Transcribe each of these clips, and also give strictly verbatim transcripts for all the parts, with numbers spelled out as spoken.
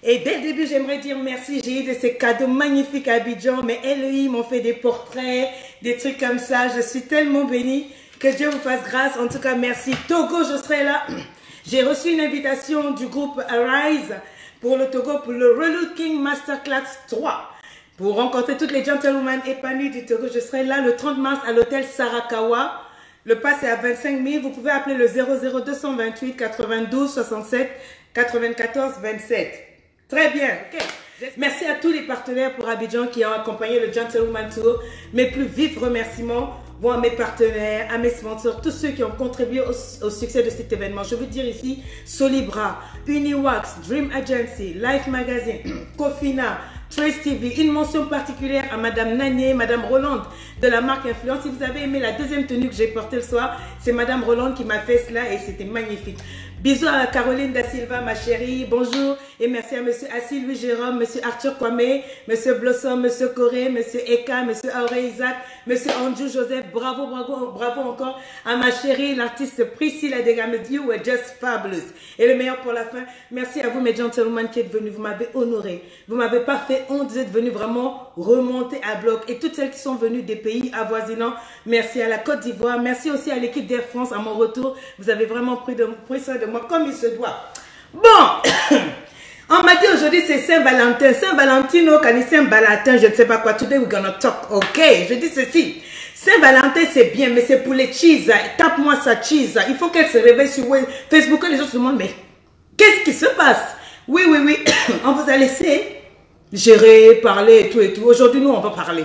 Et dès le début, j'aimerais dire merci. J'ai eu de ces cadeaux magnifiques à Abidjan. Mais L E I m'ont fait des portraits, des trucs comme ça. Je suis tellement bénie. Que Dieu vous fasse grâce. En tout cas, merci. Togo, je serai là. J'ai reçu une invitation du groupe Arise pour le Togo, pour le Relooking Masterclass trois. Pour rencontrer toutes les gentlewomen épanouies du Togo. Je serai là le trente mars à l'hôtel Sarakawa. Le pass est à vingt-cinq mille. Vous pouvez appeler le zéro zéro deux cent vingt-huit quatre-vingt-douze soixante-sept quatre-vingt-quatorze vingt-sept. Très bien. Okay. Merci à tous les partenaires pour Abidjan qui ont accompagné le Gentlewoman Tour. Mes plus vifs remerciements vont à mes partenaires, à mes sponsors, tous ceux qui ont contribué au, au succès de cet événement. Je veux dire ici Solibra, Uniwax, Dream Agency, Life Magazine, Kofina, Trace T V. Une mention particulière à Madame Nanier, Madame Roland de la marque Influence. Si vous avez aimé la deuxième tenue que j'ai portée le soir, c'est Madame Roland qui m'a fait cela et c'était magnifique. Bisous à Caroline Da Silva, ma chérie. Bonjour et merci à Monsieur Assis Louis Jérôme, Monsieur Arthur Kwame, Monsieur Blossom, Monsieur Corée, Monsieur Eka, Monsieur Auré Isaac, Monsieur Andrew Joseph. Bravo, bravo, bravo encore à ma chérie, l'artiste Priscilla Degame. You were just fabulous. Et le meilleur pour la fin, merci à vous mes gentlemen qui êtes venus. Vous m'avez honoré. Vous m'avez pas fait honte. Vous êtes venus vraiment remonter à bloc. Et toutes celles qui sont venues des pays avoisinants, merci à la Côte d'Ivoire. Merci aussi à l'équipe d'Air France à mon retour. Vous avez vraiment pris, de, pris soin de moi comme il se doit. Bon, on m'a dit aujourd'hui c'est Saint-Valentin. Saint-Valentino, quand il Saint-Valentin, je ne sais pas quoi. Today we're gonna talk. Ok, je dis ceci. Saint-Valentin c'est bien, mais c'est pour les cheese. Tape-moi sa cheese. Il faut qu'elle se réveille sur Facebook. Les gens se demandent, mais qu'est-ce qui se passe? Oui, oui, oui. On vous a laissé gérer, parler et tout et tout. Aujourd'hui, nous, on va parler.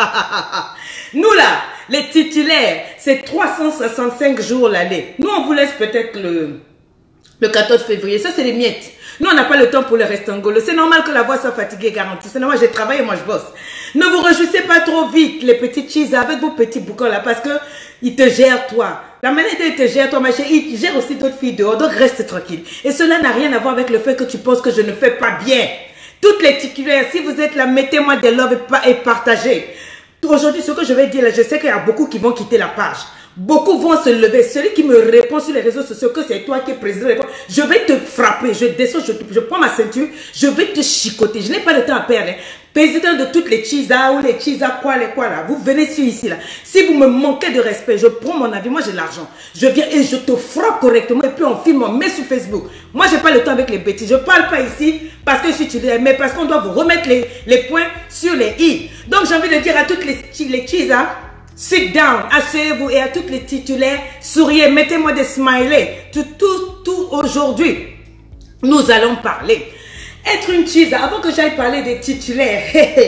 Nous là, les titulaires, c'est trois cent soixante-cinq jours l'année. Nous, on vous laisse peut-être le... Le quatorze février, ça c'est les miettes. Nous on n'a pas le temps pour le restangolo. C'est normal que la voix soit fatiguée, garantie. C'est normal, j'ai travaillé, moi je bosse. Ne vous réjouissez pas trop vite, les petits cheese avec vos petits boucons là, parce que ils te gèrent toi. La manière dont ils te gèrent toi, ma chérie, ils gèrent aussi d'autres filles dehors, donc reste tranquille. Et cela n'a rien à voir avec le fait que tu penses que je ne fais pas bien. Toutes les titulaires, si vous êtes là, mettez-moi des love et partagez. Aujourd'hui, ce que je vais dire là, je sais qu'il y a beaucoup qui vont quitter la page. Beaucoup vont se lever. Celui qui me répond sur les réseaux sociaux que c'est toi qui es président, je vais te frapper. Je descends, je, je prends ma ceinture, je vais te chicoter. Je n'ai pas le temps à perdre. Hein. Président de toutes les cheesas ou les cheesas quoi, les quoi là. Vous venez sur ici là. Si vous me manquez de respect, je prends mon avis. Moi j'ai l'argent. Je viens et je te frappe correctement et puis on filme, on met sur Facebook. Moi j'ai pas le temps avec les bêtises. Je parle pas ici parce que je suis titulaire, mais parce qu'on doit vous remettre les, les points sur les i. Donc j'ai envie de dire à toutes les, les cheesas, sit down, asseyez-vous et à toutes les titulaires, souriez, mettez-moi des smileys. Tout, tout, tout aujourd'hui, nous allons parler. Être une cheese, avant que j'aille parler des titulaires,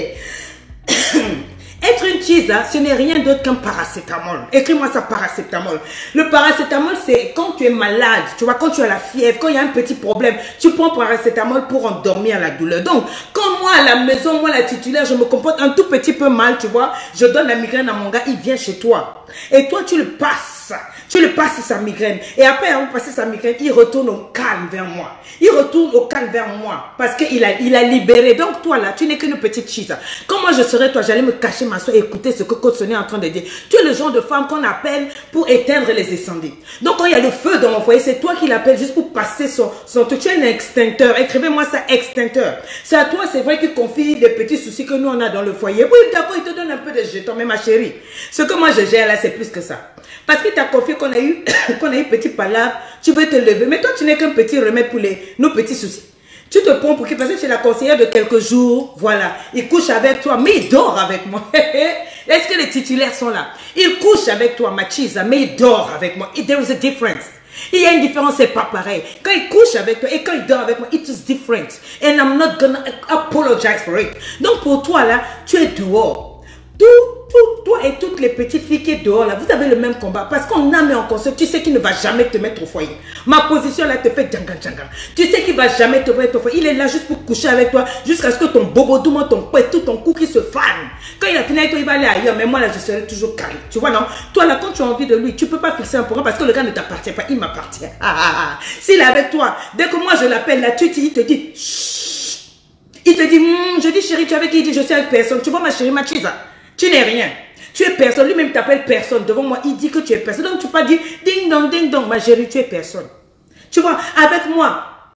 être une cheese, ce n'est rien d'autre qu'un paracétamol. Écris-moi ça, paracétamol. Le paracétamol, c'est quand tu es malade, tu vois, quand tu as la fièvre, quand il y a un petit problème, tu prends paracétamol pour endormir la douleur. Donc, quand moi à la maison, moi la titulaire, je me comporte un tout petit peu mal, tu vois, je donne la migraine à mon gars, il vient chez toi. Et toi, tu le passes. Tu le passes sa migraine. Et après avoir passé sa migraine, il retourne au calme vers moi. Il retourne au calme vers moi. Parce qu'il a, il a libéré. Donc toi là, tu n'es qu'une petite cheese. Comment je serais toi, j'allais me cacher ma soeur et écouter ce que Côte-Sonnet est en train de dire. Tu es le genre de femme qu'on appelle pour éteindre les incendies. Donc quand il y a le feu dans mon foyer, c'est toi qui l'appelles juste pour passer son, son truc. Tu es un extincteur. Écrivez-moi ça, extincteur. C'est à toi, c'est vrai qu'il confie des petits soucis que nous on a dans le foyer. Oui, d'accord, il te donne un peu de jetons, mais ma chérie, ce que moi je gère là, c'est plus que ça. Parce qu'il t'a confié qu'on a eu, qu'on a eu petit palabre, tu veux te lever. Mais toi, tu n'es qu'un petit remède pour les, nos petits soucis. Tu te prends pour qui? Parce que tu es la conseillère de quelques jours. Voilà. Il couche avec toi, mais il dort avec moi. Est-ce que les titulaires sont là? Il couche avec toi, ma cheese, mais il dort avec moi. There is a difference. Il y a une différence, c'est pas pareil. Quand il couche avec toi et quand il dort avec moi, it is different. And I'm not gonna apologize for it. Donc pour toi là, tu es dehors. Tout, tout, toi et toutes les petites filles qui sont dehors là, vous avez le même combat. Parce qu'on a mis en conscience, tu sais qu'il ne va jamais te mettre au foyer. Ma position là te fait djanga djanga. Tu sais qu'il ne va jamais te mettre au foyer. Il est là juste pour coucher avec toi, jusqu'à ce que ton bobo, tout ton poids, tout ton cou qui se fane. Quand il a fini avec toi, il va aller ailleurs. Mais moi là, je serai toujours calme. Tu vois non? Toi là, quand tu as envie de lui, tu ne peux pas fixer un programme parce que le gars ne t'appartient pas. Il m'appartient. Ah, ah, ah. S'il est avec toi, dès que moi je l'appelle là, tu, il te dit chut. Il te dit, mmm, je dis chérie, tu es avec qui? Il dit je suis avec personne. Tu vois ma chérie, ma chisa. Tu n'es rien. Tu es personne. Lui-même t'appelle personne. Devant moi, il dit que tu es personne. Donc tu peux pas dire ding dong, ding dong. Ma chérie, tu es personne. Tu vois, avec moi,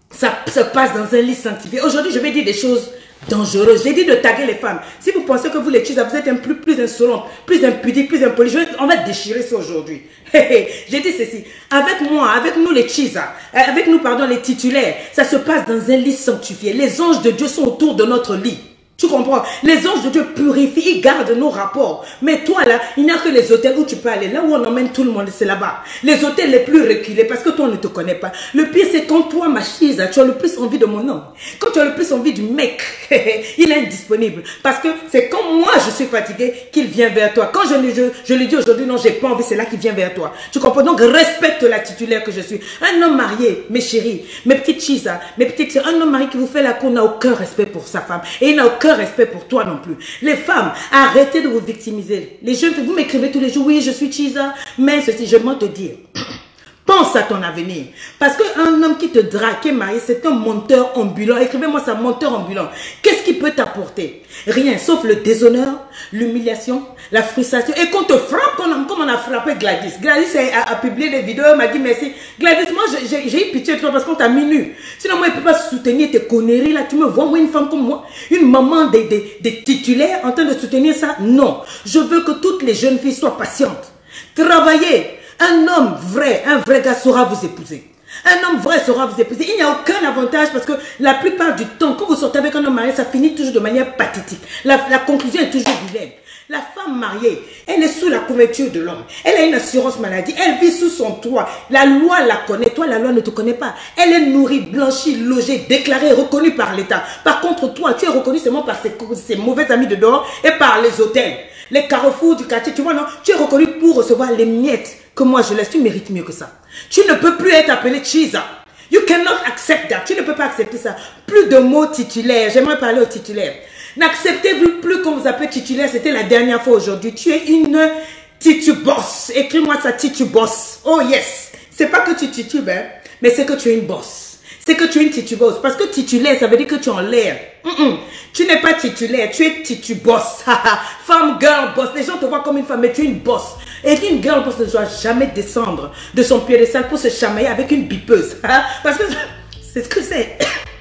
ça se passe dans un lit sanctifié. Aujourd'hui, je vais dire des choses dangereuses. J'ai dit de taguer les femmes. Si vous pensez que vous les cheese, vous êtes un plus, plus insolente, plus impudique, plus impoli, on va déchirer ça aujourd'hui. J'ai dit ceci. Avec moi, avec nous les cheese, avec nous, pardon, les titulaires, ça se passe dans un lit sanctifié. Les anges de Dieu sont autour de notre lit. Tu comprends? Les anges de Dieu purifient, ils gardent nos rapports. Mais toi là, il n'y a que les hôtels où tu peux aller. Là où on emmène tout le monde, c'est là-bas. Les hôtels les plus reculés parce que toi on ne te connaît pas. Le pire c'est quand toi, ma chise, tu as le plus envie de mon homme. Quand tu as le plus envie du mec, il est indisponible. Parce que c'est quand moi je suis fatiguée qu'il vient vers toi. Quand je, je, je lui dis aujourd'hui non, j'ai pas envie, c'est là qu'il vient vers toi. Tu comprends? Donc respecte la titulaire que je suis. Un homme marié, mes chéris, mes petites chises, mes petites sœurs, un homme marié qui vous fait la cour n'a aucun respect pour sa femme. Et il n'a aucun respect pour toi non plus. Les femmes, arrêtez de vous victimiser. Les jeunes, vous m'écrivez tous les jours, oui, je suis Chisa, mais ceci, je vais te dire. Pense à ton avenir. Parce qu'un homme qui te drague, qui est marié, c'est un monteur ambulant. Écrivez-moi ça, monteur ambulant. Qu'est-ce qu'il peut t'apporter? Rien, sauf le déshonneur, l'humiliation, la frustration. Et qu'on te frappe comme on a frappé Gladys. Gladys a, a publié des vidéos, m'a dit merci. Gladys, moi j'ai eu pitié de toi parce qu'on t'a mis nu. Sinon moi, je ne peux pas soutenir tes conneries là. Tu me vois, moi, une femme comme moi, une maman des, des, des titulaires en train de soutenir ça? Non. Je veux que toutes les jeunes filles soient patientes. Travaillez. Un homme vrai, un vrai gars saura vous épouser. Un homme vrai saura vous épouser. Il n'y a aucun avantage parce que la plupart du temps, quand vous sortez avec un homme marié, ça finit toujours de manière pathétique. La, la conclusion est toujours vilaine. La femme mariée, elle est sous la couverture de l'homme. Elle a une assurance maladie. Elle vit sous son toit. La loi la connaît. Toi, la loi ne te connaît pas. Elle est nourrie, blanchie, logée, déclarée, reconnue par l'État. Par contre, toi, tu es reconnu seulement par ses, ses mauvais amis de dehors et par les hôtels. Les carrefours du quartier, tu vois, non? Tu es reconnu pour recevoir les miettes que moi je laisse. Tu mérites mieux que ça. Tu ne peux plus être appelé Chisa. You cannot accept that. Tu ne peux pas accepter ça. Plus de mots titulaires. J'aimerais parler aux titulaires. N'acceptez plus qu'on vous appelle titulaire. C'était la dernière fois aujourd'hui. Tu es une titubosse. Écris-moi ça, titubosse. Oh yes. C'est pas que tu titubes, hein, mais c'est que tu es une bosse. C'est que tu es une titubosse. Parce que titulaire, ça veut dire que tu es en l'air. Mm -mm. Tu n'es pas titulaire, tu es titubosse. Femme, girl, boss. Les gens te voient comme une femme, mais tu es une bosse. Et une girl boss ne doit jamais descendre de son piédestal pour se chamailler avec une bipeuse. Parce que c'est ce que c'est.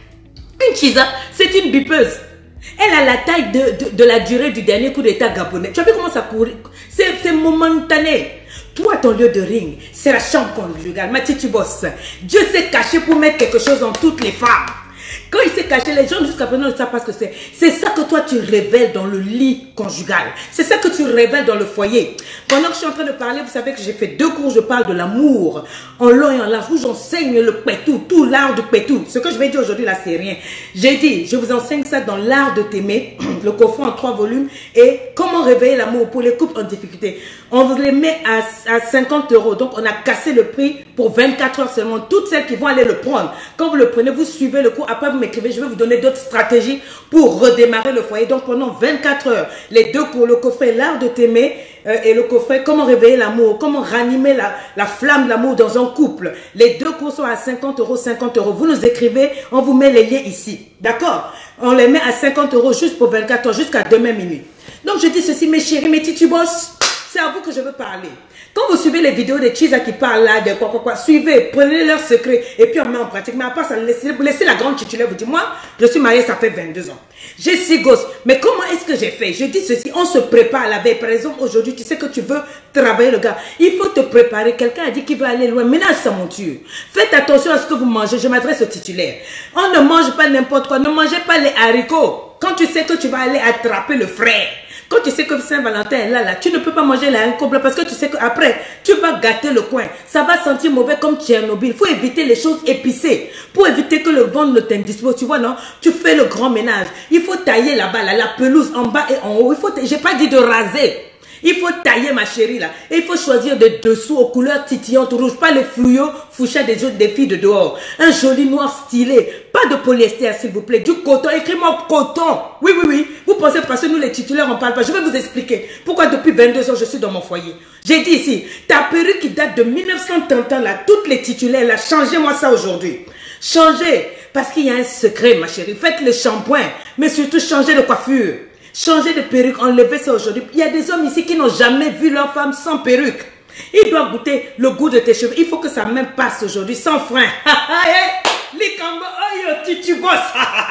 Une chisa, c'est une bipeuse. Elle a la taille de, de, de la durée du dernier coup d'état gabonais. Tu as vu comment ça court? C'est momentané. Toi, ton lieu de ring, c'est la chambre conjugale. Ma tu bosses. Dieu s'est caché pour mettre quelque chose en toutes les femmes. Quand il s'est caché, les gens jusqu'à présent ne savent pas ce que c'est. C'est ça que toi tu révèles dans le lit conjugal. C'est ça que tu révèles dans le foyer. Pendant que je suis en train de parler, vous savez que j'ai fait deux cours, je parle de l'amour en long et en large, où j'enseigne le pétou, tout l'art du pétou. Ce que je vais dire aujourd'hui là, c'est rien. J'ai dit, je vous enseigne ça dans l'art de t'aimer, le coffret en trois volumes, et comment réveiller l'amour pour les couples en difficulté. On vous les met à, à cinquante euros. Donc on a cassé le prix pour vingt-quatre heures seulement. Toutes celles qui vont aller le prendre. Quand vous le prenez, vous suivez le cours. Après vous m'écrivez, je vais vous donner d'autres stratégies pour redémarrer le foyer. Donc pendant vingt-quatre heures, les deux cours, le coffret l'art de t'aimer euh, et le coffret comment réveiller l'amour, comment ranimer la, la flamme de l'amour dans un couple. Les deux cours sont à cinquante euros, cinquante euros. Vous nous écrivez, on vous met les liens ici. D'accord? On les met à cinquante euros juste pour vingt-quatre heures, jusqu'à demain minuit. Donc je dis ceci, mes chéris, mes titubos. C'est à vous que je veux parler. Quand vous suivez les vidéos de Chisa qui parlent là, de quoi, quoi, quoi, suivez, prenez leurs secrets et puis on met en pratique. Mais à part ça, laissez, laissez la grande titulaire vous dire, moi, je suis mariée, ça fait vingt-deux ans. J'ai six gosses. Mais comment est-ce que j'ai fait? Je dis ceci, on se prépare à la veille. Par exemple, aujourd'hui, tu sais que tu veux travailler le gars. Il faut te préparer. Quelqu'un a dit qu'il veut aller loin. Ménage sa monture. Faites attention à ce que vous mangez. Je m'adresse au titulaire. On ne mange pas n'importe quoi. Ne mangez pas les haricots. Quand tu sais que tu vas aller attraper le frère. Quand tu sais que Saint-Valentin est là, là, tu ne peux pas manger la haricot blanc parce que tu sais qu'après, tu vas gâter le coin. Ça va sentir mauvais comme Tchernobyl. Il faut éviter les choses épicées pour éviter que le ventre ne t'indispose. Tu vois, non? Tu fais le grand ménage. Il faut tailler là-bas, là, la pelouse en bas et en haut. Il faut, j'ai pas dit de raser. Il faut tailler, ma chérie, là. Et il faut choisir des dessous aux couleurs titillantes rouges. Pas les fluos fouchés des autres des filles de dehors. Un joli noir stylé. Pas de polyester, s'il vous plaît. Du coton. Écris-moi coton. Oui, oui, oui. Vous pensez parce que nous, les titulaires, on parle pas. Je vais vous expliquer pourquoi depuis vingt-deux ans, je suis dans mon foyer. J'ai dit ici, ta perruque qui date de mille neuf cent trente ans, là, toutes les titulaires, là, changez-moi ça aujourd'hui. Changez. Parce qu'il y a un secret, ma chérie. Faites le shampoing. Mais surtout, changez de coiffure. Changer de perruque, enlever ça aujourd'hui. Il y a des hommes ici qui n'ont jamais vu leur femme sans perruque. Il doit goûter le goût de tes cheveux. Il faut que sa main passe aujourd'hui sans frein. Les Cambo, oh yo, tu bosses.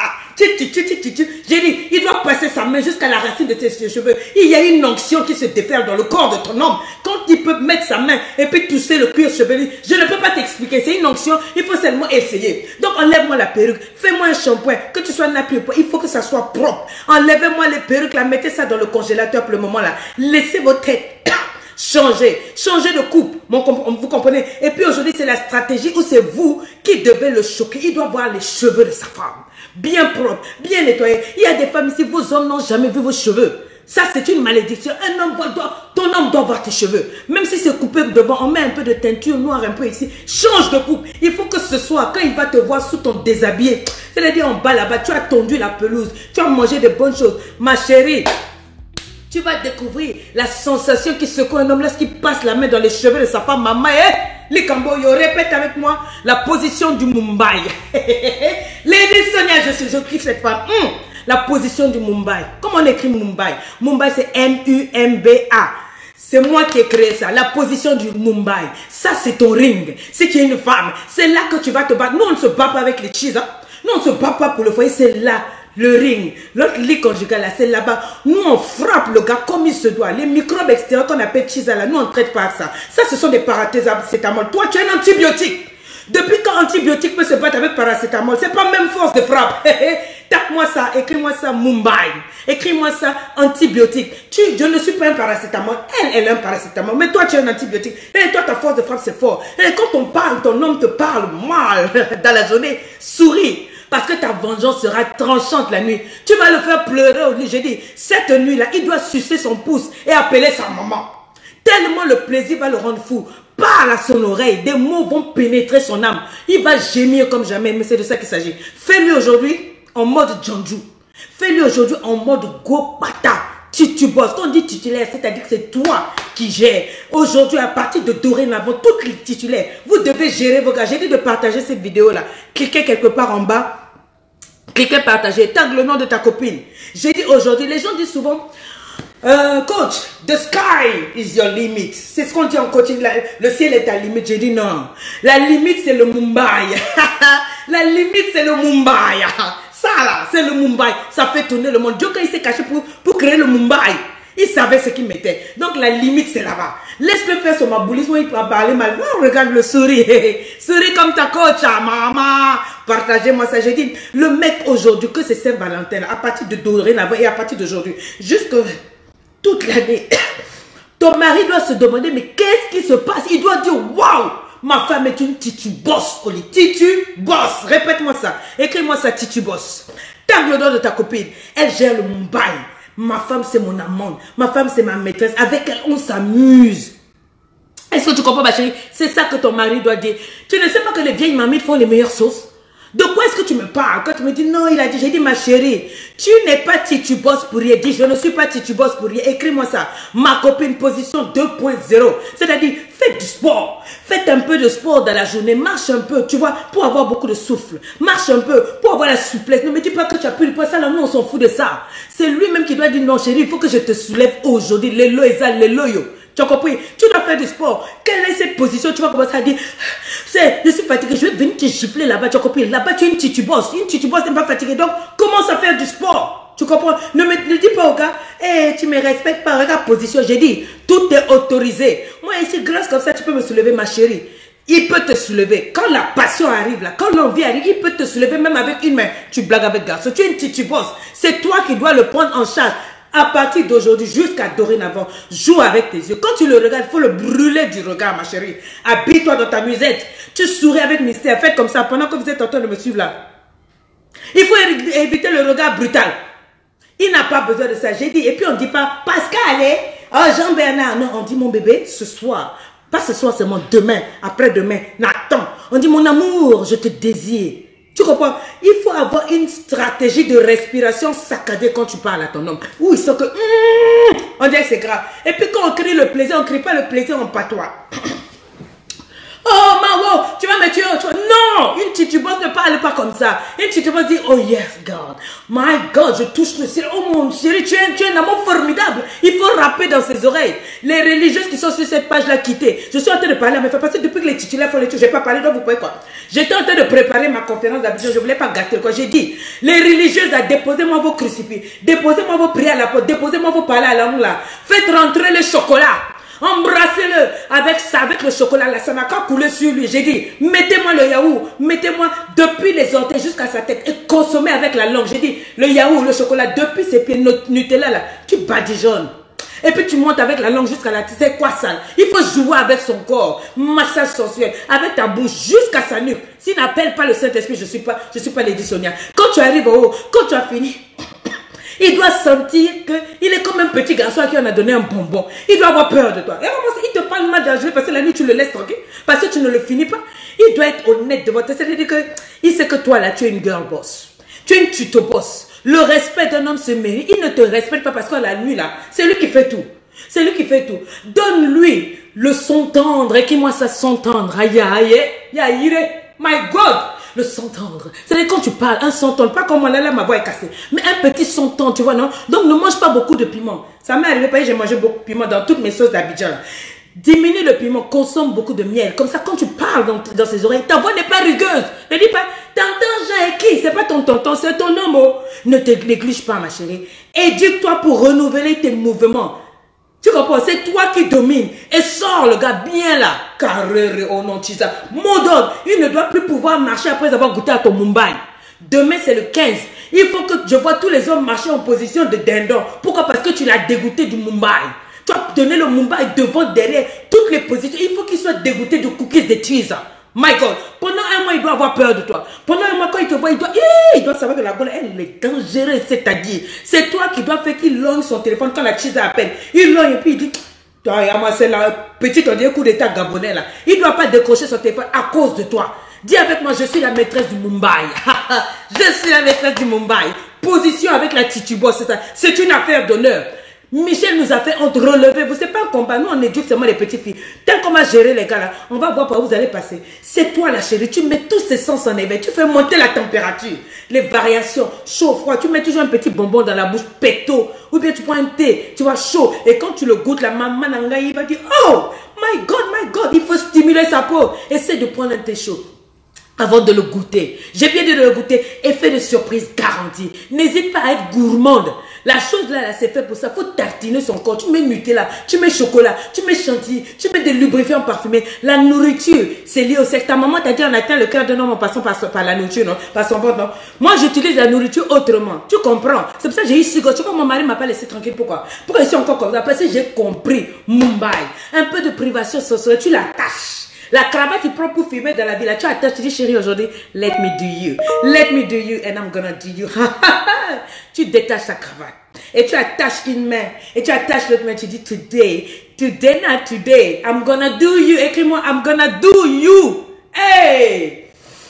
J'ai dit, il doit passer sa main jusqu'à la racine de tes cheveux. Il y a une onction qui se déferle dans le corps de ton homme. Quand il peut mettre sa main et puis toucher le cuir chevelu, je ne peux pas t'expliquer. C'est une onction, il faut seulement essayer. Donc enlève-moi la perruque, fais-moi un shampoing, que tu sois nappé ou pas, il faut que ça soit propre. Enlèvez-moi les perruques, là, mettez ça dans le congélateur pour le moment là. Laissez vos têtes. Changer, changer de coupe, vous comprenez? Et puis aujourd'hui, c'est la stratégie où c'est vous qui devez le choquer. Il doit voir les cheveux de sa femme, bien propres, bien nettoyés. Il y a des femmes ici, vos hommes n'ont jamais vu vos cheveux. Ça, c'est une malédiction. Un homme doit, ton homme doit voir tes cheveux. Même si c'est coupé devant, on met un peu de teinture noire un peu ici. Change de coupe. Il faut que ce soit, quand il va te voir sous ton déshabillé, c'est-à-dire en bas là-bas, tu as tondu la pelouse, tu as mangé de bonnes choses. Ma chérie, tu vas découvrir la sensation qui secoue un homme lorsqu'il passe la main dans les cheveux de sa femme. Maman, eh, les Camboyo, répète avec moi la position du Mumbai. Lady Sonia, je suis, je kiffe cette femme. Hum, la position du Mumbai. Comment on écrit Mumbai? Mumbai, c'est M U M B A. C'est moi qui ai créé ça. La position du Mumbai. Ça, c'est ton ring. Si tu es une femme, c'est là que tu vas te battre. Nous, on ne se bat pas avec les cheese. Hein? Nous, on ne se bat pas pour le foyer. C'est là. Le ring, l'autre lit conjugal, là, c'est là-bas. Nous, on frappe le gars comme il se doit. Les microbes extérieurs qu'on appelle chisa, là, nous, on ne traite pas ça. Ça, ce sont des paracétamol. Toi, tu es un antibiotique. Depuis quand antibiotique peut se battre avec paracétamol, c'est pas même force de frappe. Tape-moi ça, écris-moi ça, Mumbai. Écris-moi ça, antibiotique. Tu, je ne suis pas un paracétamol. Elle, elle est un paracétamol. Mais toi, tu es un antibiotique. Et toi, ta force de frappe, c'est fort. Et quand on parle, ton homme te parle mal dans la journée, souris. Parce que ta vengeance sera tranchante la nuit. Tu vas le faire pleurer au lit. J'ai dit, cette nuit-là, il doit sucer son pouce et appeler sa maman. Tellement le plaisir va le rendre fou. Parle à son oreille. Des mots vont pénétrer son âme. Il va gémir comme jamais. Mais c'est de ça qu'il s'agit. Fais-lui aujourd'hui en mode Janju. Fais-lui aujourd'hui en mode Gopata. Titubos. Quand on dit titulaire, c'est-à-dire que c'est toi qui gères. Aujourd'hui, à partir de dorénavant, toutes les titulaires, vous devez gérer vos gars. J'ai dit de partager cette vidéo-là. Cliquez quelque part en bas. Cliquez partager. Tag le nom de ta copine. J'ai dit aujourd'hui, les gens disent souvent, euh, coach, the sky is your limit. C'est ce qu'on dit en coaching. La, le ciel est ta limite. J'ai dit non. La limite, c'est le Mumbai. La limite, c'est le Mumbai. Ça là, c'est le Mumbai. Ça fait tourner le monde. Dieu, quand il s'est caché pour, pour créer le Mumbai, il savait ce qu'il mettait. Donc la limite, c'est là-bas. Laisse-le faire son maboulisme, il peut parler mal. Oh, regarde le sourire. Souris comme ta coach, maman. Partagez-moi ça. J'ai dit, le mec aujourd'hui, que c'est Saint-Valentin, à partir de dorénavant et à partir d'aujourd'hui, jusque toute l'année, ton mari doit se demander, mais qu'est-ce qui se passe? Il doit dire, waouh! Ma femme est une titu boss, Oli. Titu boss. Répète-moi ça. Écris-moi ça, titu boss. Tag le nom de ta copine. Elle gère le Mumbai. Ma femme, c'est mon amante. Ma femme, c'est ma maîtresse. Avec elle, on s'amuse. Est-ce que tu comprends, ma chérie? C'est ça que ton mari doit dire. Tu ne sais pas que les vieilles mamies font les meilleures sauces? De quoi est-ce que tu me parles? Quand tu me dis non, il a dit, j'ai dit ma chérie, tu n'es pas titubos pour rien. Dis, je ne suis pas titubos pour rien. Écris-moi ça. Ma copine, position deux point zéro. C'est-à-dire, faites du sport. Faites un peu de sport dans la journée. Marche un peu, tu vois, pour avoir beaucoup de souffle. Marche un peu, pour avoir la souplesse. Ne me dis pas que tu as plus de poids. Ça, là, nous, on s'en fout de ça. C'est lui-même qui doit dire non, chérie, il faut que je te soulève aujourd'hui. Les lois, les lois, tu as compris? Tu dois faire du sport. Quelle est cette position? Tu vas commencer à dire, je suis fatigué, je vais venir te gifler là-bas. Tu as compris? Là-bas, tu es une titubos. Une titubos n'est pas fatiguée. Donc, commence à faire du sport. Tu comprends? Ne me ne dis pas au gars, hey, tu me respectes pas. Regarde position. J'ai dit, tout est autorisé. Moi, ici, grâce comme ça, tu peux me soulever, ma chérie. Il peut te soulever. Quand la passion arrive là, quand l'envie arrive, il peut te soulever même avec une main. Tu blagues avec garçon. Tu es une titubos. C'est toi qui dois le prendre en charge. À partir d'aujourd'hui jusqu'à dorénavant, joue avec tes yeux. Quand tu le regardes, il faut le brûler du regard, ma chérie. Habille-toi dans ta musette. Tu souris avec mystère. Faites comme ça pendant que vous êtes en train de me suivre là. Il faut éviter le regard brutal. Il n'a pas besoin de ça. J'ai dit. Et puis on ne dit pas, Pascal, oh Jean-Bernard. Non, on dit mon bébé, ce soir. Pas ce soir seulement, demain, après-demain. Attends. On dit mon amour, je te désire. Tu comprends? Il faut avoir une stratégie de respiration saccadée quand tu parles à ton homme. Où il sent que... Mm, on dirait que c'est grave. Et puis quand on crie le plaisir, on ne crie pas le plaisir en patois. Oh, Mawo, tu vas me tuer. Tu vas... Non, une titubose ne parle pas comme ça. Une titubose dit, oh yes, God. My God, je touche le ciel. Oh mon chéri, tu es, tu es un amour formidable. Il faut rapper dans ses oreilles. Les religieuses qui sont sur cette page-là, quittez. Je suis en train de parler à mes frères parce que depuis que les titulaires font les trucs, je n'ai pas parlé, donc vous pouvez quoi. J'étais en train de préparer ma conférence d'habitude, je ne voulais pas gâter quoi. J'ai dit, les religieuses, déposez-moi vos crucifix, déposez-moi vos prières à la porte, déposez-moi vos palais à l'amour là. Faites rentrer le chocolat. Embrassez-le avec ça, avec le chocolat là, ça n'a qu'à couler sur lui. J'ai dit, mettez-moi le yaourt, mettez-moi depuis les orteils jusqu'à sa tête et consommez avec la langue. J'ai dit, le yaourt, le chocolat, depuis ses pieds, Nutella là, tu badigeonnes. Et puis tu montes avec la langue jusqu'à la tête. C'est quoi ça? Il faut jouer avec son corps, massage sensuel, avec ta bouche jusqu'à sa nuque. S'il n'appelle pas le Saint-Esprit, je ne suis pas, je suis pas Lady Sonia. Quand tu arrives au haut, quand tu as fini, il doit sentir qu'il est comme un petit garçon à qui on a donné un bonbon. Il doit avoir peur de toi. Et il te parle mal dangereux parce que la nuit tu le laisses tranquille. Parce que tu ne le finis pas. Il doit être honnête devant toi. C'est-à-dire qu'il sait que toi là tu es une girl boss. Tu es une tuto boss. Le respect d'un homme se mérite. Il ne te respecte pas parce que la nuit là, c'est lui qui fait tout. C'est lui qui fait tout. Donne-lui le son tendre. Et qui moi ça son tendre. Aïe aïe aïe. My God. Le son tendre. C'est-à-dire quand tu parles, un son tendre, pas comme moi, là, là, ma voix est cassée. Mais un petit son tendre, tu vois, non? Donc ne mange pas beaucoup de piment. Ça m'est arrivé, parce que j'ai mangé beaucoup de piment dans toutes mes sauces d'Abidjan. Diminue le piment, consomme beaucoup de miel. Comme ça, quand tu parles dans, dans ses oreilles, ta voix n'est pas rugueuse. Ne dis pas, t'entends Jean et qui? C'est pas ton tonton, c'est ton homme. Ne te néglige pas, ma chérie. Éduque-toi pour renouveler tes mouvements. Tu comprends? C'est toi qui domines. Et sors le gars bien là. Carré, oh non, Chisa. Mon dog, il ne doit plus pouvoir marcher après avoir goûté à ton Mumbai. Demain, c'est le quinze. Il faut que je vois tous les hommes marcher en position de dindon. Pourquoi? Parce que tu l'as dégoûté du Mumbai. Tu as donné le Mumbai devant, derrière, toutes les positions. Il faut qu'il soit dégoûté du cookies de cheese. My God, pendant un mois, il doit avoir peur de toi. Pendant un mois, quand il te voit, il doit, il doit savoir que la bonne, elle est dangereuse. C'est-à-dire, c'est toi qui dois faire qu'il logne son téléphone quand la cheese appelle. Il logne et puis il dit, c'est la petite, on dit, coup d'état gabonais là. Il ne doit pas décrocher son téléphone à cause de toi. Dis avec moi, je suis la maîtresse du Mumbai. Je suis la maîtresse du Mumbai. Position avec la titubo, c'est ça. C'est une affaire d'honneur. Michel nous a fait honte, relevez-vous, c'est pas un combat, nous on éduque seulement les petites filles. Tant qu'on va gérer les gars là, on va voir par où vous allez passer. C'est toi la chérie, tu mets tous ces sens en éveil, tu fais monter la température, les variations, chaud, froid, tu mets toujours un petit bonbon dans la bouche, péto, ou bien tu prends un thé, tu vois, chaud, et quand tu le goûtes, la maman nangaï va dire, oh, my God, my God, il faut stimuler sa peau. Essaie de prendre un thé chaud avant de le goûter. J'ai bien dit de le goûter. Effet de surprise garanti. N'hésite pas à être gourmande. La chose là, là c'est fait pour ça. Faut tartiner son corps. Tu mets Nutella, tu mets chocolat, tu mets chantilly, tu mets des lubrifiants parfumés. La nourriture, c'est lié au sexe. Ta maman t'a dit on atteint le cœur d'un homme en passant par, par la nourriture, non? Par son ventre, non? Moi, j'utilise la nourriture autrement. Tu comprends? C'est pour ça que j'ai eu si gros. Tu vois, mon mari m'a pas laissé tranquille. Pourquoi? Pourquoi je suis encore comme ça? Parce que j'ai compris. Mumbai. Un peu de privation sociale. Tu l'attaches. La cravate, tu prends pour filmer dans la vie. Là, tu attaches, tu dis, chérie, aujourd'hui, let me do you. Let me do you and I'm gonna do you. Tu détaches ta cravate. Et tu attaches une main. Et tu attaches l'autre main. Tu dis, today, today, not today. I'm gonna do you. Écris-moi, I'm gonna do you. Hey!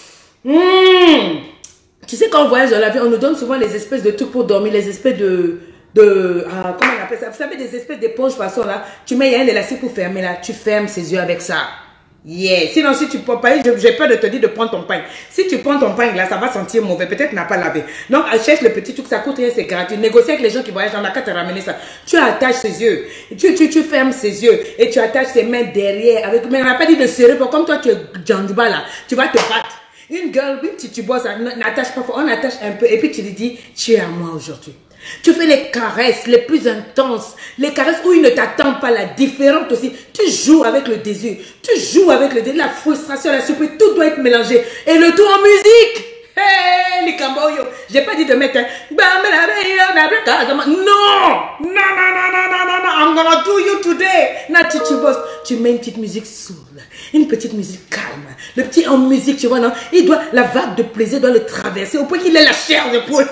Mmh. Tu sais, quand on voyage dans la vie, on nous donne souvent les espèces de trucs pour dormir, les espèces de... de ah, comment on appelle ça? Vous savez, des espèces d'éponges façon là. Tu mets, il y a un élastique pour fermer là. Tu fermes ses yeux avec ça. Yeah. Sinon, si tu prends pas, j'ai peur de te dire de prendre ton pain. Si tu prends ton pain là, ça va sentir mauvais. Peut-être n'a pas lavé. Donc, cherche le petit truc, ça coûte rien, c'est gratuit. Négocie avec les gens qui voyagent, on n'a qu'à te ramener ça. Tu attaches ses yeux. Tu, tu, tu fermes ses yeux. Et tu attaches ses mains derrière. Avec, mais on n'a pas dit de serrer. Comme toi, tu es Djandouba là. Tu vas te battre. Une girl, une petite bosse, n'attache pas fort. On attache un peu. Et puis tu lui dis, tu es à moi aujourd'hui. Tu fais les caresses les plus intenses, les caresses où il ne t'attend pas, la différente aussi. Tu joues avec le désir, tu joues avec le désir, la frustration, la surprise, tout doit être mélangé. Et le tout en musique. Hey, les Camboyo. J'ai pas dit de mettre un... Non, non, non, non, non, non, non, I'm gonna do you today. Na tu boss, tu mets une petite musique soul, une petite musique calme. Le petit en musique, tu vois, non? Il doit, la vague de plaisir doit le traverser au point qu'il ait la chair de poule.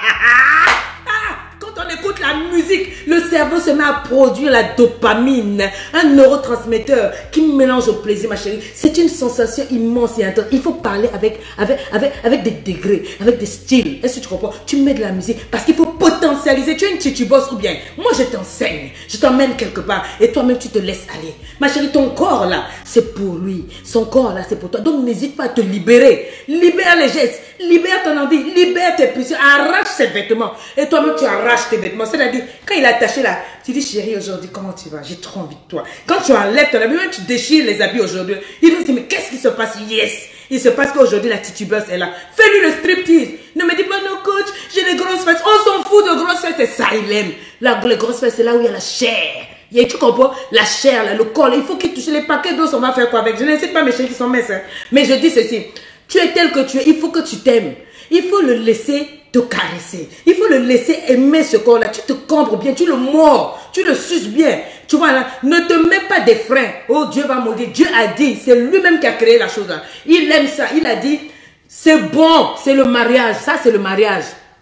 Quand on écoute la musique, le cerveau se met à produire la dopamine, un neurotransmetteur qui mélange au plaisir, ma chérie. C'est une sensation immense et intense. Il faut parler avec, avec, avec, avec des degrés, avec des styles. Est-ce que tu comprends? Tu mets de la musique parce qu'il faut poter potentialiser. Tu es une titubos ou bien. Moi, je t'enseigne. Je t'emmène quelque part. Et toi-même, tu te laisses aller. Ma chérie, ton corps là, c'est pour lui. Son corps là, c'est pour toi. Donc, n'hésite pas à te libérer. Libère les gestes. Libère ton envie. Libère tes pulsions. Arrache ses vêtements. Et toi-même, tu arraches tes vêtements. C'est-à-dire, quand il est attaché là, tu dis, chérie, aujourd'hui, comment tu vas? J'ai trop envie de toi. Quand tu enlèves ton habit, même tu déchires les habits aujourd'hui, il va se dire, mais qu'est-ce qui se passe? Yes! Il se passe qu'aujourd'hui, la titubeuse est là. Fais-lui le striptease. Ne me dis pas, non, coach, j'ai des grosses fesses. On s'en fout de grosses fesses. C'est ça, il aime. Là, les grosses fesses, c'est là où il y a la chair. Il y a, tu comprends? La chair, là, le corps. Là, il faut qu'il touche les paquets d'os. On va faire quoi avec? Je ne sais pas mes chéris qui sont minces. Hein. Mais je dis ceci. Tu es tel que tu es. Il faut que tu t'aimes. Il faut le laisser te caresser. Il faut le laisser aimer ce corps-là. Tu te cambres bien. Tu le mords. Tu le suces bien. Tu vois là, ne te mets pas des freins. Oh, Dieu va maudire. Dieu a dit, c'est lui-même qui a créé la chose là. Il aime ça. Il a dit, c'est bon, c'est le mariage. Ça, c'est le mariage.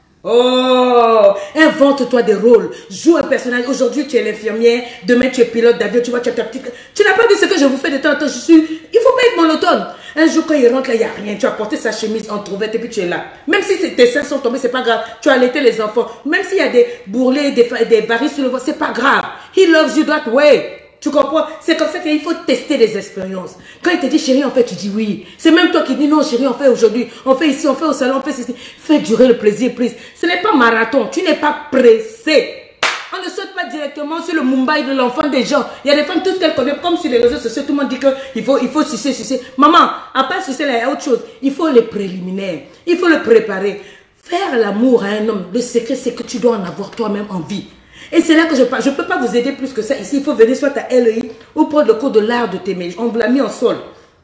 Oh, invente-toi des rôles. Joue un personnage. Aujourd'hui, tu es l'infirmière. Demain, tu es pilote d'avion. Tu vois, tu as ta petite... Tu n'as pas vu ce que je vous fais de temps en temps. Je suis... Il ne faut pas être monotone. Un jour, quand il rentre là, il n'y a rien. Tu as porté sa chemise entrouverte et puis tu es là. Même si tes seins sont tombés, c'est pas grave. Tu as allaité les enfants. Même s'il y a des bourrelets, des, des barils sur le ventre, c'est pas grave. He loves you that way. Tu comprends? C'est comme ça qu'il faut tester des expériences. Quand il te dit chérie, on fait, tu dis oui. C'est même toi qui dis non chérie, on fait aujourd'hui. On fait ici, on fait au salon, on fait ceci. Fais durer le plaisir, please. Ce n'est pas marathon. Tu n'es pas pressé. On ne saute pas directement sur le Mumbai de l'enfant des gens. Il y a des femmes, tout ce qu'elles connaissent, comme sur les réseaux sociaux, tout le monde dit qu'il faut, il faut sucer, sucer. Maman, à part sucer, il y a autre chose. Il faut les préliminaires. Il faut le préparer. Faire l'amour à un homme, le secret, c'est que tu dois en avoir toi-même envie. Et c'est là que je parle. Je ne peux pas vous aider plus que ça. Ici, il faut venir soit à L E I ou prendre le cours de l'art de t'aimer. On l'a mis en sol.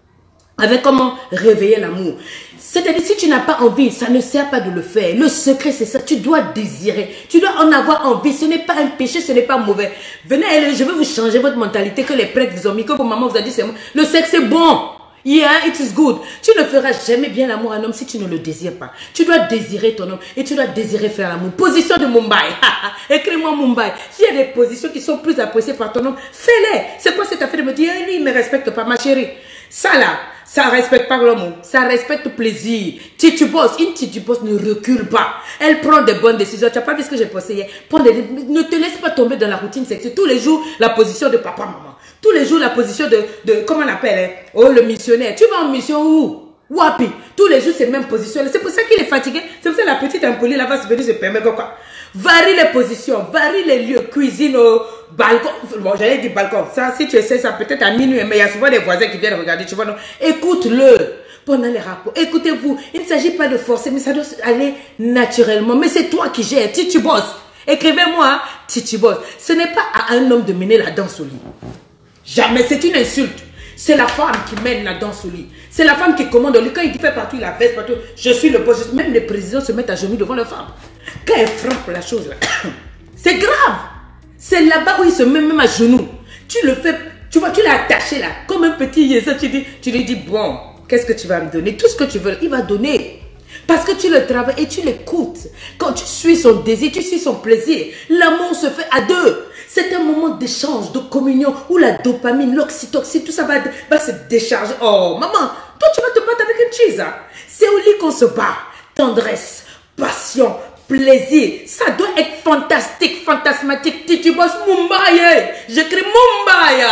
Avec comment réveiller l'amour. C'est-à-dire, si tu n'as pas envie, ça ne sert pas de le faire. Le secret, c'est ça. Tu dois désirer. Tu dois en avoir envie. Ce n'est pas un péché, ce n'est pas mauvais. Venez à L E I, je vais vous changer votre mentalité que les prêtres vous ont mis, que vos mamans vous ont dit, c'est bon. Le sexe, c'est bon. Yeah, it is good. Tu ne feras jamais bien l'amour à un homme si tu ne le désires pas. Tu dois désirer ton homme et tu dois désirer faire l'amour. Position de Mumbai. Écris-moi Mumbai. S'il y a des positions qui sont plus appréciées par ton homme, fais-les. C'est quoi cette affaire de me dire, lui, il ne me respecte pas, ma chérie. Ça là, ça respecte pas l'amour. Ça respecte le plaisir. Titubos, une titubos ne recule pas. Elle prend des bonnes décisions. Tu n'as pas vu ce que j'ai posé hier? Prends des... Ne te laisse pas tomber dans la routine sexuelle. Tous les jours, la position de papa, maman. Tous les jours, la position de, de comment on appelle, hein? Oh, le missionnaire. Tu vas en mission où? Wapi. Tous les jours, c'est la même position. C'est pour ça qu'il est fatigué. C'est pour ça que la petite impolie là va se venir se permettre quoi. Varie les positions, varie les lieux, cuisine au balcon. Bon, j'allais dire balcon. Ça, si tu essaies ça, peut-être à minuit, mais il y a souvent des voisins qui viennent regarder. Tu vois, non? Écoute-le pendant les rapports. Écoutez-vous. Il ne s'agit pas de forcer, mais ça doit aller naturellement. Mais c'est toi qui gères. Titubos. Écrivez-moi, Titubos. Ce n'est pas à un homme de mener la danse au lit. Jamais, c'est une insulte. C'est la femme qui mène la danse au lit. C'est la femme qui commande au lit. Quand il fait partout, il la baisse partout. Je suis le boss. Même les présidents se mettent à genoux devant la femme. Quand elle frappe la chose là, c'est grave. C'est là-bas où il se met même à genoux. Tu le fais, tu vois, tu l'as attaché là, comme un petit yéza. Tu, dis, tu lui dis, bon, qu'est-ce que tu vas me donner? Tout ce que tu veux, il va donner. Parce que tu le travailles et tu l'écoutes. Quand tu suis son désir, tu suis son plaisir. L'amour se fait à deux. C'est un moment d'échange, de communion, où la dopamine, l'oxytocine, tout ça va, va se décharger. Oh, maman, toi tu vas te battre avec une cheese. Hein? C'est au lit qu'on se bat. Tendresse, passion, plaisir. Ça doit être fantastique, fantasmatique. Titubos Mumbai. J'écris Mumbai.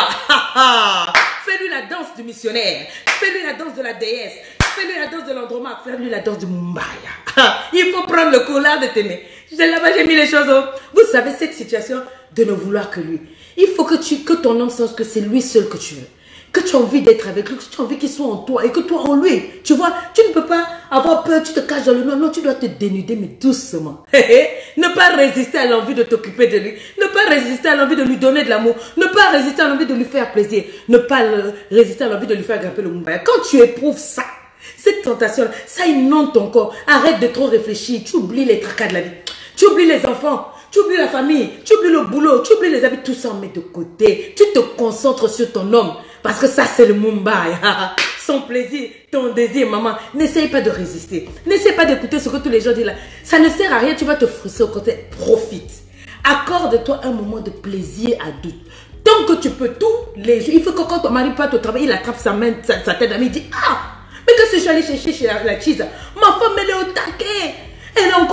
Fais-lui la danse du missionnaire. Fais-lui la danse de la déesse. Fais-lui la danse de l'Andromaque. Fais-lui la danse du Mumbai. Il faut prendre le courage de t'aimer. Là-bas, j'ai mis les choses. Vous savez, cette situation de ne vouloir que lui. Il faut que, tu, que ton homme sache que c'est lui seul que tu veux. Que tu as envie d'être avec lui, que tu as envie qu'il soit en toi et que toi en lui. Tu vois, tu ne peux pas avoir peur, tu te caches dans le noir. Non, tu dois te dénuder, mais doucement. Ne pas résister à l'envie de t'occuper de lui. Ne pas résister à l'envie de lui donner de l'amour. Ne pas résister à l'envie de lui faire plaisir. Ne pas le, résister à l'envie de lui faire grimper le Mumbai. Quand tu éprouves ça, cette tentation, ça inonde ton corps. Arrête de trop réfléchir. Tu oublies les tracas de la vie. Tu oublies les enfants. Tu oublies la famille, tu oublies le boulot, tu oublies les habits, tout ça on met de côté. Tu te concentres sur ton homme. Parce que ça c'est le Mumbai. Son plaisir, ton désir, maman. N'essaye pas de résister. N'essaye pas d'écouter ce que tous les gens disent là. Ça ne sert à rien, tu vas te frustrer au côté. Profite. Accorde-toi un moment de plaisir à deux. Tant que tu peux, tous les jours. Il faut que quand ton mari part au travail, il attrape sa main, sa, sa tête d'ami, il dit, ah, mais qu'est-ce que je suis allé chercher chez la, la cheese? Ma femme elle est au taquet. Elle est encore meilleure.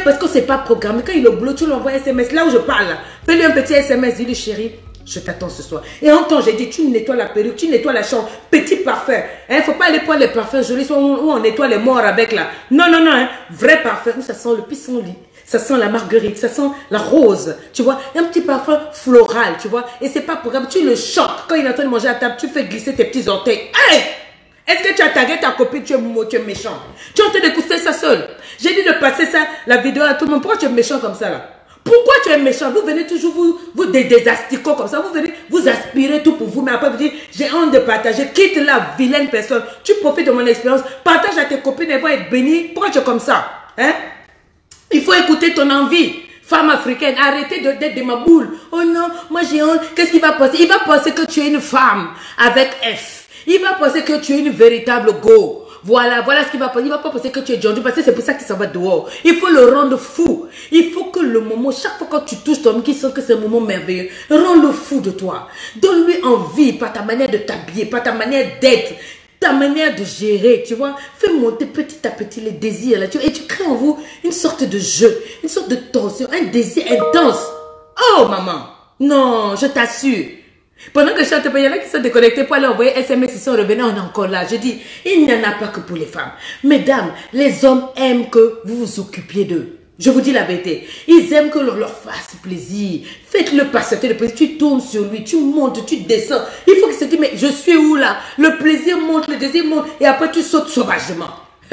parce que c'est pas programmé. Quand il est au boulot, tu lui envoies un S M S. Là où je parle, fais-lui un petit S M S. Dis-lui, chérie, je t'attends ce soir. Et en temps, j'ai dit, tu nettoies la perruque, tu nettoies la chambre. Petit parfum. Il ne faut pas aller prendre les parfums jolis où on nettoie les morts avec là. Non, non, non. Hein. Vrai parfum où ça sent le pissenlit. Ça sent la marguerite, ça sent la rose, tu vois, un petit parfum floral, tu vois, et c'est pas programme, tu le choques, quand il est en train de manger à table, tu fais glisser tes petits orteils. Hey! Est-ce que tu as tagué ta copine, tu es, tu es méchant? Tu es en train d'écouter ça seul. J'ai dit de passer ça, la vidéo à tout le monde. Pourquoi tu es méchant comme ça là? Pourquoi tu es méchant? Vous venez toujours, vous, vous des, des asticots comme ça, vous venez, vous aspirez tout pour vous, mais après vous dites, j'ai honte de partager, quitte la vilaine personne. Tu profites de mon expérience, partage à tes copines, elles vont être bénies. Pourquoi tu es comme ça? Hein? Il faut écouter ton envie. Femme africaine, arrêtez d'être de ma boule. Oh non, moi j'ai honte. Qu'est-ce qu'il va penser? Il va penser que tu es une femme avec F. Il va penser que tu es une véritable go. Voilà, voilà ce qu'il va penser. Il va pas penser que tu es John, parce que c'est pour ça qu'il s'en va dehors. Il faut le rendre fou. Il faut que le moment, chaque fois quand tu touches ton homme, qu'il sent que c'est un moment merveilleux, rends-le fou de toi. Donne-lui envie par ta manière de t'habiller, par ta manière d'être. Ta manière de gérer, tu vois, fais monter petit à petit les désirs là, tu vois, et tu crées en vous une sorte de jeu, une sorte de tension, un désir intense. Oh maman, non, je t'assure. Pendant que je chante, il y en a qui sont déconnectés pour aller envoyer S M S, ils sont revenus, on est encore là. Je dis, il n'y en a pas que pour les femmes. Mesdames, les hommes aiment que vous vous occupiez d'eux. Je vous dis la vérité. Ils aiment que l'on leur fasse plaisir. Faites-le patienter le plaisir. Tu tournes sur lui, tu montes, tu descends. Il faut qu'il se dise, mais je suis où là? Le plaisir monte, le désir monte. Et après, tu sautes sauvagement.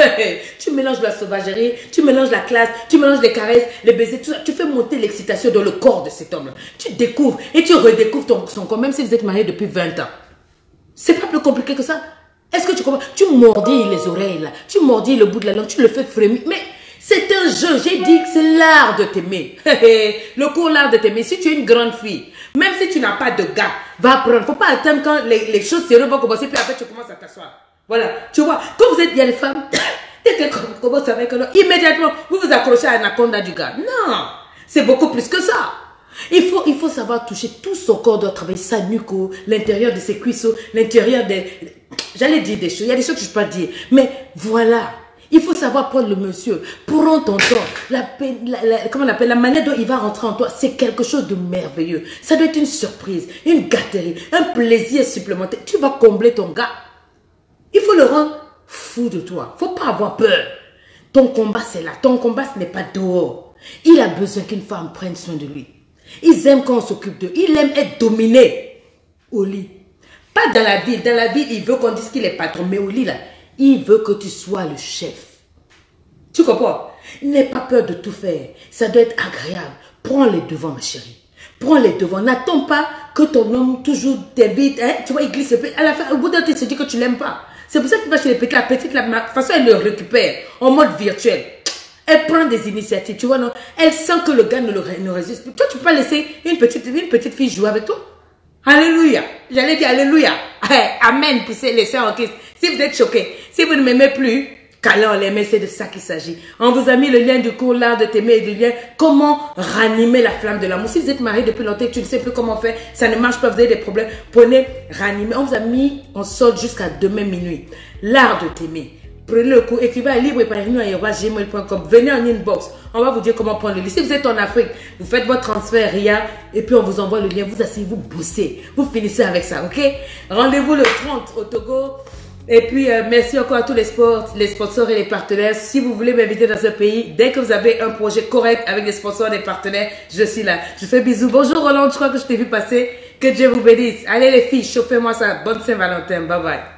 Tu mélanges la sauvagerie, tu mélanges la classe, tu mélanges les caresses, les baisers, tout ça. Tu fais monter l'excitation dans le corps de cet homme-là. Tu découvres et tu redécouvres ton, son corps, même si vous êtes mariés depuis vingt ans. C'est pas plus compliqué que ça. Est-ce que tu comprends? Tu mordis les oreilles là, tu mordis le bout de la langue, tu le fais frémir. Mais c'est un jeu, j'ai dit que c'est l'art de t'aimer. Le cours l'art de t'aimer. Si tu es une grande fille, même si tu n'as pas de gars, va apprendre. Faut pas attendre quand les, les choses sérieuses vont commencer, puis après tu commences à t'asseoir. Voilà, tu vois, quand vous êtes, il y a les femmes, dès qu'elles commencent avec un homme, immédiatement, vous vous accrochez à l'anaconda du gars. Non, c'est beaucoup plus que ça. Il faut, il faut savoir toucher tout son corps, doit travailler sa nuque, l'intérieur de ses cuisses, l'intérieur des... J'allais dire des choses, il y a des choses que je ne peux pas dire, mais voilà. Il faut savoir prendre le monsieur, prends ton temps, la, la, la, comment on appelle, la manière dont il va rentrer en toi, c'est quelque chose de merveilleux. Ça doit être une surprise, une gâterie, un plaisir supplémentaire. Tu vas combler ton gars. Il faut le rendre fou de toi. Il ne faut pas avoir peur. Ton combat, c'est là. Ton combat, ce n'est pas dehors. Il a besoin qu'une femme prenne soin de lui. Ils aiment quand on s'occupe d'eux. Il aime être dominé au lit. Pas dans la ville. Dans la ville, il veut qu'on dise qu'il est patron. Mais au lit, là, il veut que tu sois le chef. Tu comprends? N'aie pas peur de tout faire. Ça doit être agréable. Prends les devants, ma chérie. Prends les devants. N'attends pas que ton homme toujours t'invite. Hein? Tu vois, il glisse. À la fin, au bout d'un temps, il se dit que tu ne l'aimes pas. C'est pour ça qu'il va chez les petits. La petite, la, de toute façon, elle le récupère en mode virtuel. Elle prend des initiatives. Tu vois, non? Elle sent que le gars ne, le, ne résiste plus. Toi, tu peux pas laisser une petite, une petite fille jouer avec toi? Alléluia. J'allais dire Alléluia. Amen. Poussez les seins en Christ. Si vous êtes choqués, si vous ne m'aimez plus, câlin, on l'aimait, c'est de ça qu'il s'agit. On vous a mis le lien du cours l'art de t'aimer et du lien comment ranimer la flamme de l'amour. Si vous êtes marié depuis longtemps et que tu ne sais plus comment faire, ça ne marche pas, vous avez des problèmes, prenez ranimer. On vous a mis en solde jusqu'à demain minuit. L'art de t'aimer. Prenez le cours, écrivez à libre et par nous à gmail point com. Venez en inbox. On va vous dire comment prendre le lien. Si vous êtes en Afrique, vous faites votre transfert R I A et puis on vous envoie le lien. Vous asseyez, vous bossez. Vous finissez avec ça, ok? Rendez-vous le trente au Togo. Et puis, euh, merci encore à tous les, sports, les sponsors et les partenaires. Si vous voulez m'inviter dans ce pays, dès que vous avez un projet correct avec des sponsors et des partenaires, je suis là. Je fais bisous. Bonjour Roland, je crois que je t'ai vu passer. Que Dieu vous bénisse. Allez les filles, chauffez-moi ça. Bonne Saint-Valentin. Bye bye.